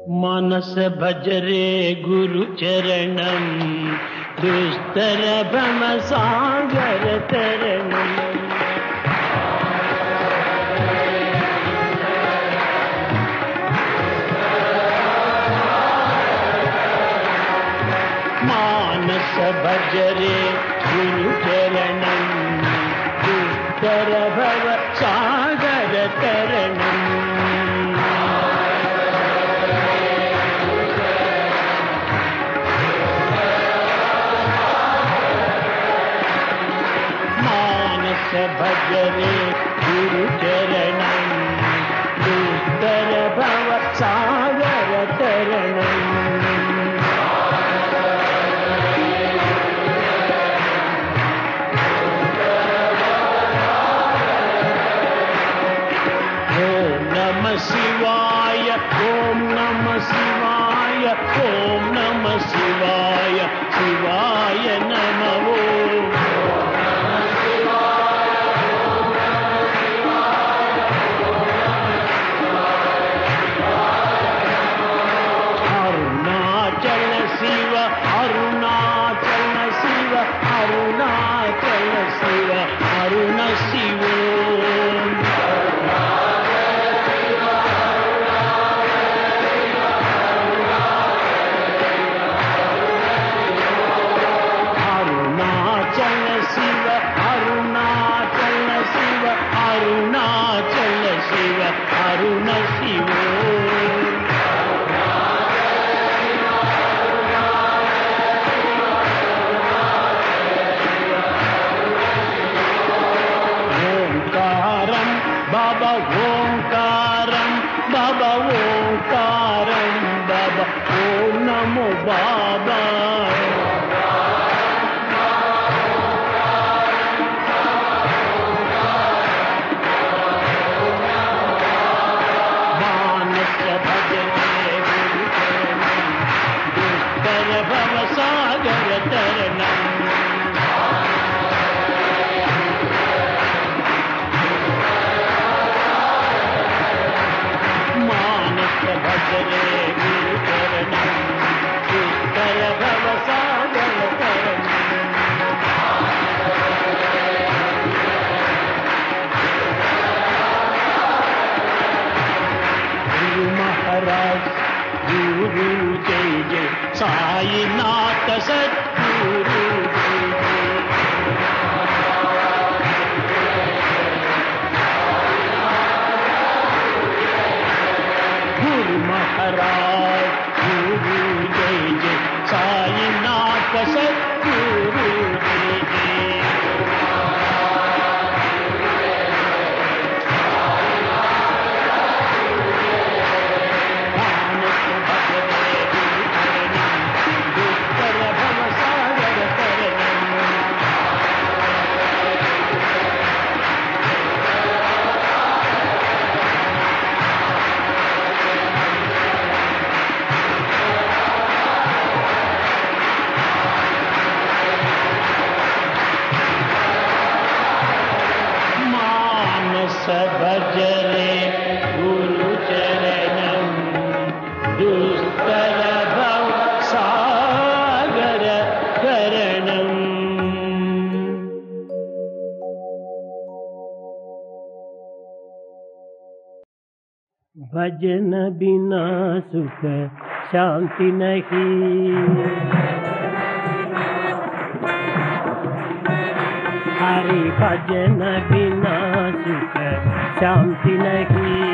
मनस भजरे गुरु चरणम दुस्तर भ्रम सागर तरणम मानस भजरे गुरु चरणम दुस्तर भव सागर तरणम भजरे गुरु चरणम दुस्तर भव सागर तरणम ओम नमः शिवाय ओम नमः शिवाय ओम नमः शिवाय शिवाय नमः साईनाथ सद्गुरु गुरु महाराज गुरु जय जय साईनाथ सद्गुरु जय जय भजरे गुरु चरणम दुस्तर भव सागर तरणम भजन बिना सुख शांति नहीं हरि भजन बिना सुख शांति नहीं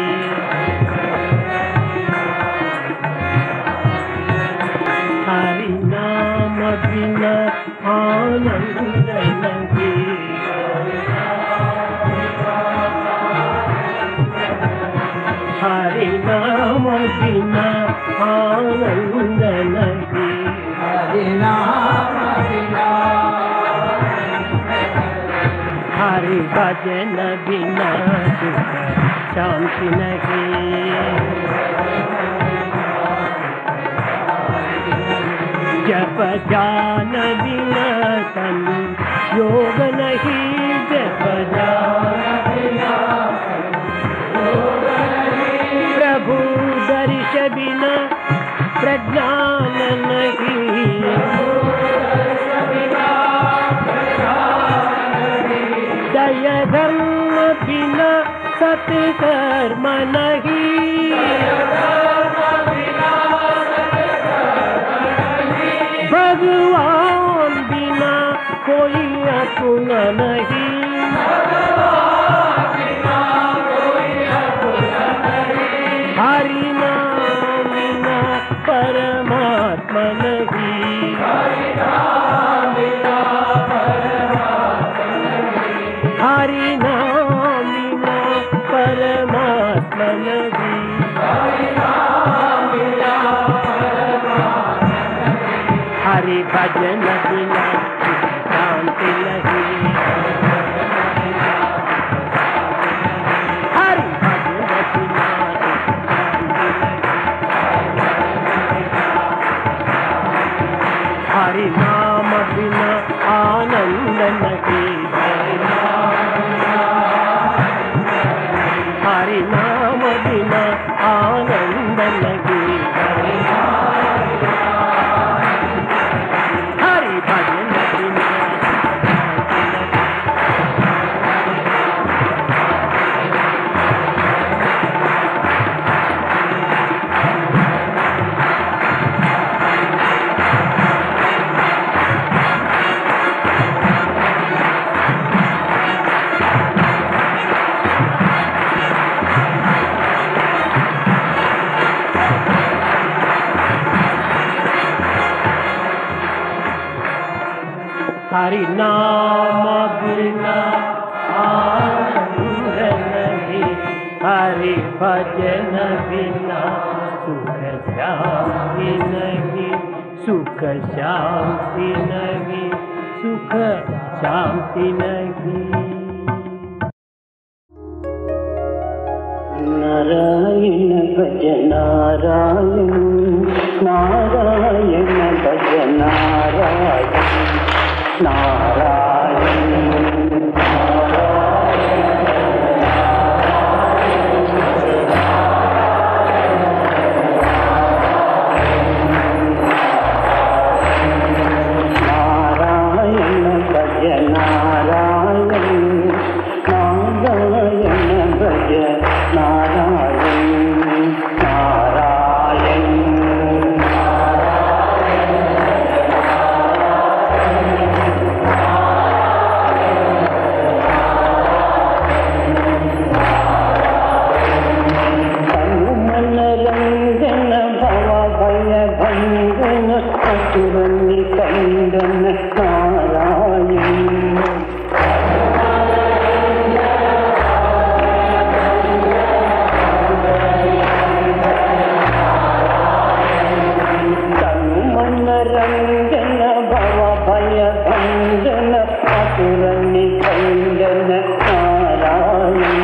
हरि नाम बिना आनंद नहीं हरि नाम बिना आनंद नहीं हरि नाम बिना हरि भजन बिना सुख शांति नहीं जप जान बिना तन योग नहीं जप जान बिना योग नहीं प्रभु दर्श बिना ज्ञान नहीं, दय धर्म बिना सत्कर्म नहीं, भगवान बिना कोई अपना नहीं, हरि नाम बिना परमात्मा नहीं, हरि नाम बिना परमात्मा नहीं, हरि भजन बिना शांति नहीं, हरि भजन बिना हरि नाम बिना आनंद नहीं, हरि नाम बिना आनंद नहीं, हरि भजन बिना हरि नाम बिना आनंद नहीं, हरि भजन बिना सुख शांति नहीं, सुख शांति नहीं, सुख शांति नहीं। नारायण भज नारायण, नारायण भज नारायण, नारायण नारायण भज नारायण, नारायण भज नारायण, नारायण कंदन नारायण, तनु मन रंजन भव भय भंजन असुर निकंदन नारायण,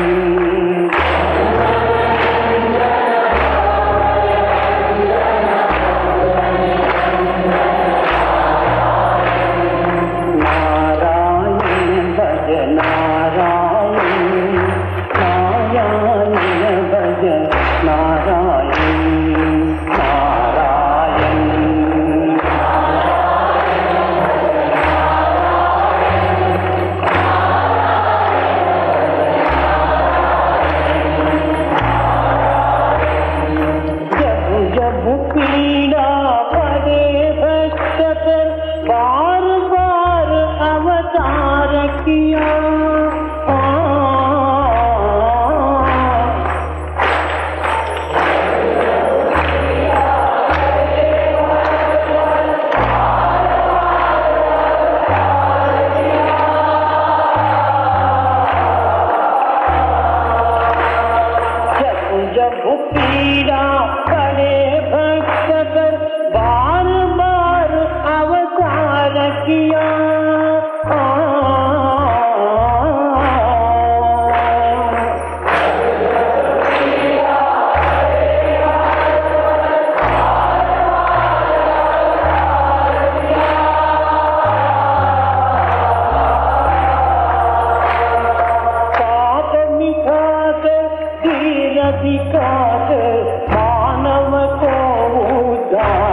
विकास मानव को उद्धार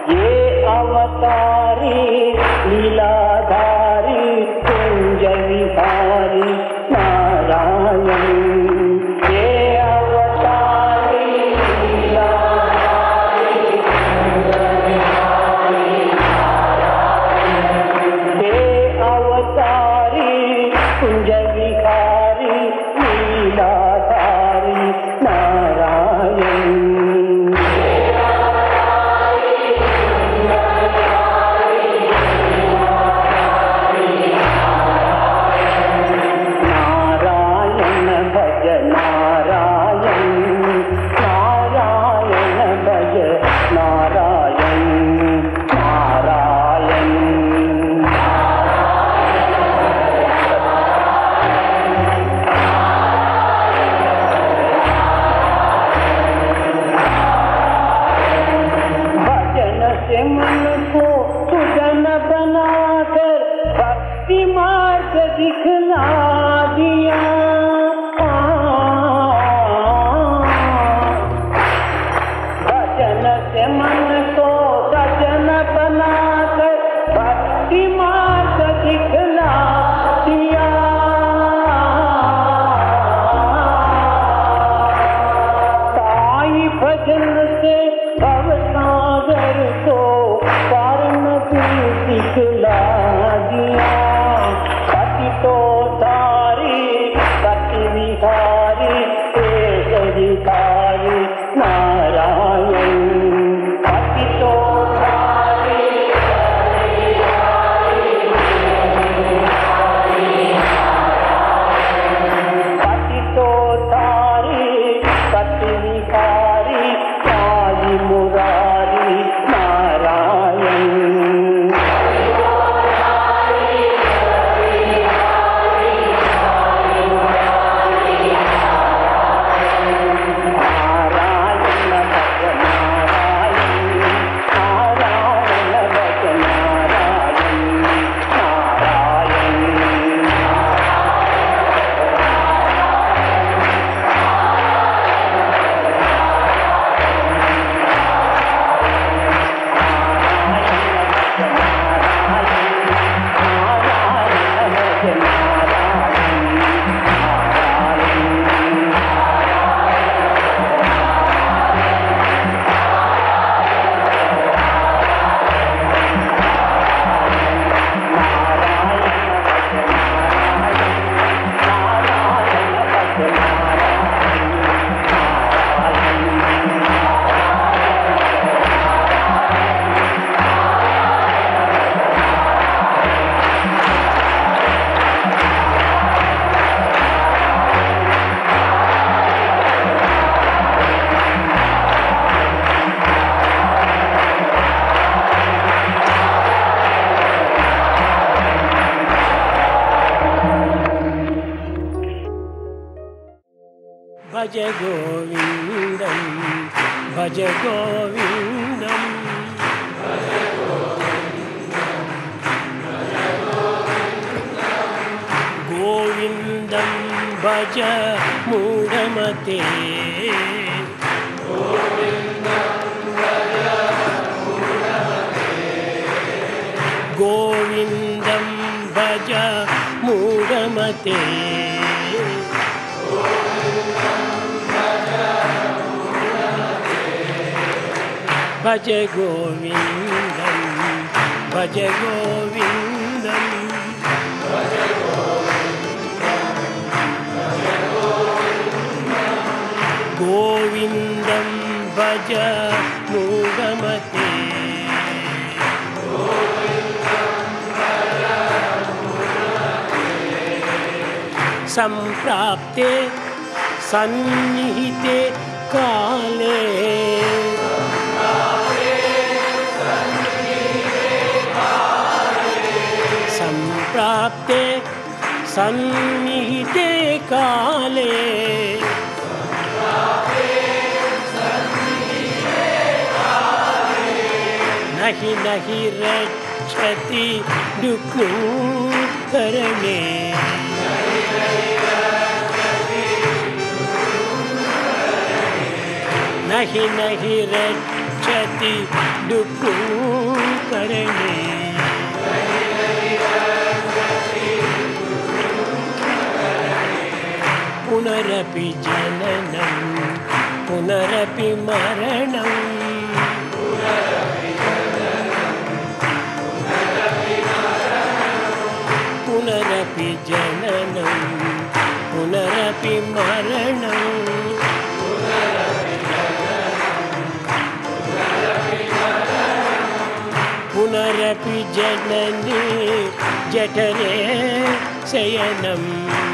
ये अवतारी लीलाधारी कुंज विहारी नारायण ये अवतारी लीलाधारी कुंज विहारी नारायण ये अवतारी कुंज विहारी लीलाधारी नारायण मन को सुजन बनाकर भक्ति मार्ग दिखला दिया भजन से मन को सजन बनाकर भक्ति मार्ग दिखला दिया साई भजन से भवसागर को दिखला दिया पति तो तारी पति विहारी केशरी नारायण पति तो तारी पति तो तारी पति विहारी काली मुरारी नारायण भज गोविंदम भज गोविंदम गोविंदम भज मूढ़मते गोविंदम भज मूढ़मते भज गोविंदम भज गोविंदम गोविंदम भज मूढ़मते संप्राप्ते सन्निहिते काले संप्राप्ते सन्निहिते काले नहीं नहीं रक्षति दुःखोत्तरणे नहीं नहीं रक्षति गति डुक्कू करणे पुनरपि जननं पुनरपि मरणं पुनरपि जननं पुनरपि मरणं पुनरपि जननी जठरे शयनं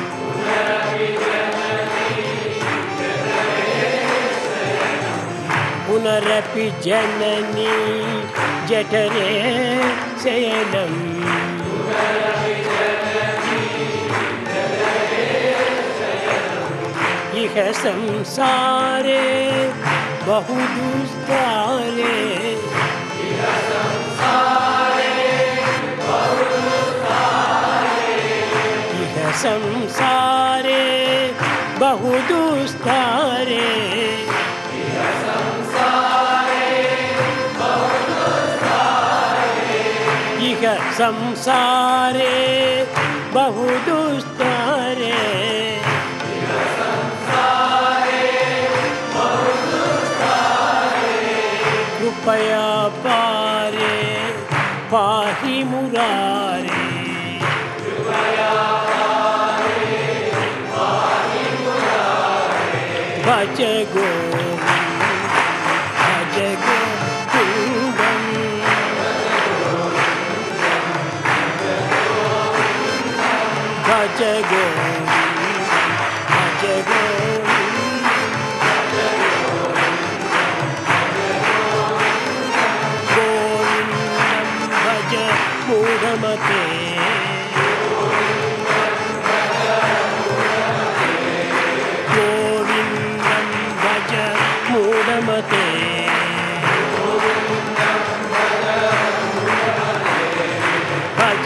पुनरपि जननी जठरे शयनं इह संसारे बहुदुस्तारे इह संसारे बहुदुस्तारे इह संसारे बहुदुस्तारे कृपया पारे पाहि मुरारे भज गोविन्दं भज गोविन्दं भज मूढमते गोविन्दं भज मूढमते भज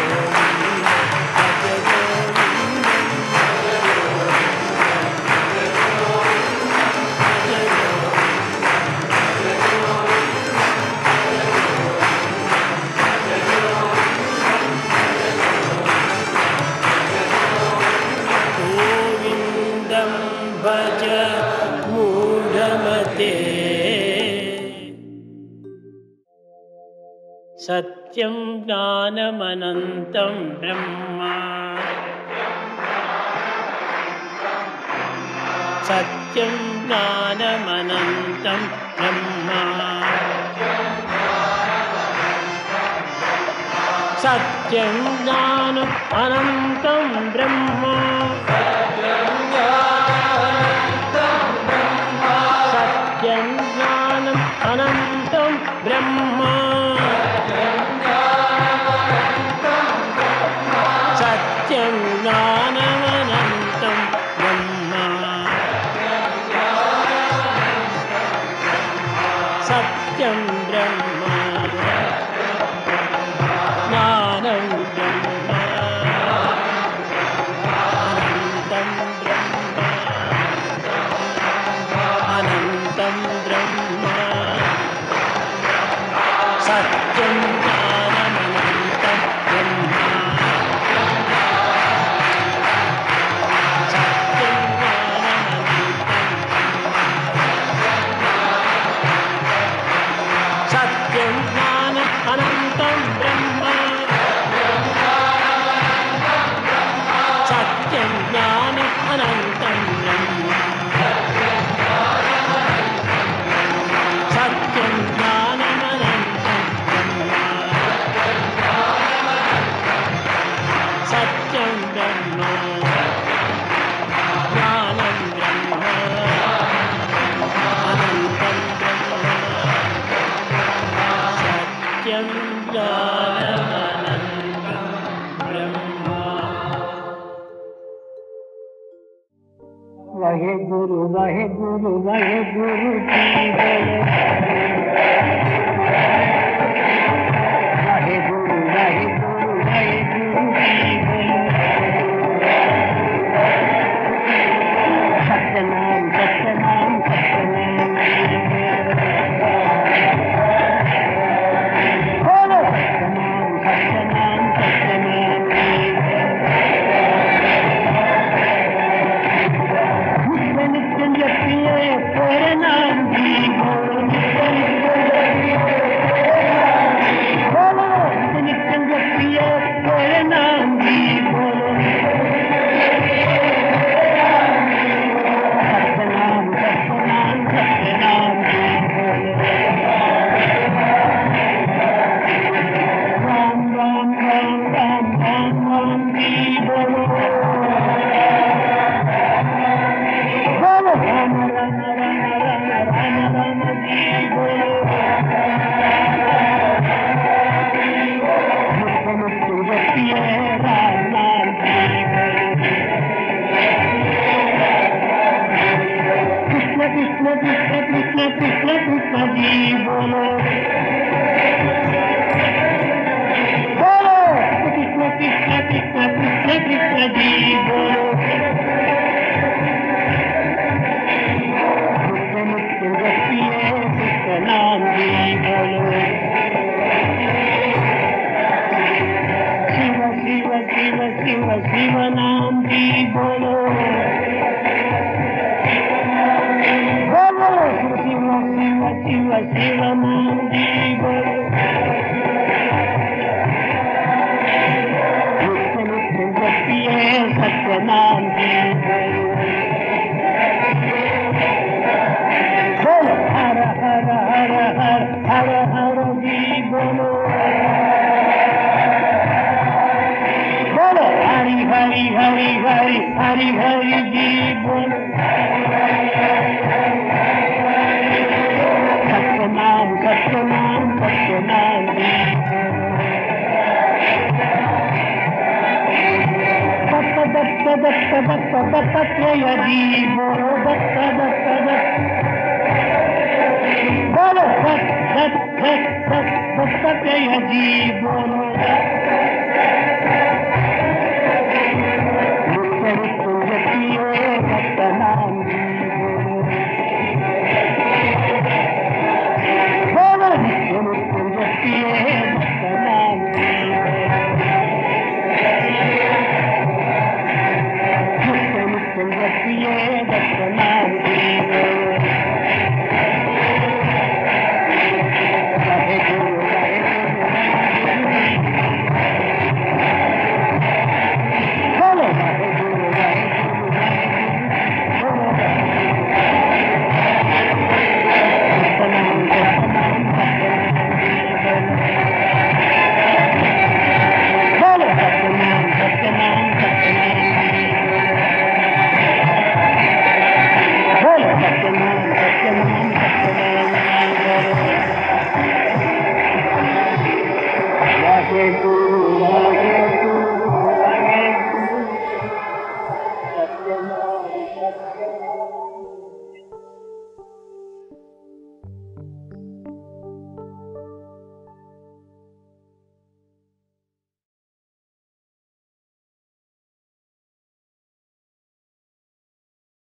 गोविन्दं भज मूढमते सत्यं ज्ञानमनन्तं ब्रह्म सत्यं ज्ञानमनन्तं ब्रह्म सत्यं ज्ञानम् अनन्तं ब्रह्म सत्यं ज्ञानम् अनन्तं ब्रह्म सत्यं ज्ञानमनन्तं ब्रह्म सत्यं ब्रह्म ज्ञानं ब्रह्म अनन्तं ब्रह्म सत्यं ज्ञानमनन्तं ब्रह्म सत्यं ज्ञानम् अनन्तं ब्रह्म सत्यं ज्ञानम् अनन्तं ब्रह्म सत्यं ज्ञानमनन्तं ब्रह्म सत्यं ब्रह्म ज्ञानं ब्रह्म अनन्तं ब्रह्म सत्यं ज्ञानमनन्तं ब्रह्म वाहे गुरु वाहे गुरु वाहे गुरु वाहे गुरु वाहे गुरु वाहे गुरु सत्यनाम सत्यनाम सत्यनाम शिव नाम जी बोलो, बोलो शिव शिव शिव शिव नाम जी बोलो। नित्य नित्य जपिए सत्य नाम जी बोलो, बोलो हर हर हर हर हर हर जी बोलो, बोलो हरि हरि हरि हरि हरि हरि जी बोलो। सत्यनाम सत्यनाम सत्यनाम जी, दत्त दत्त दत्त दत्त दत्तात्रेय जी बोलो, दत्त दत्त दत्त बोलो, दत्त दत्त दत्त दत्तात्रेय जी बोलो।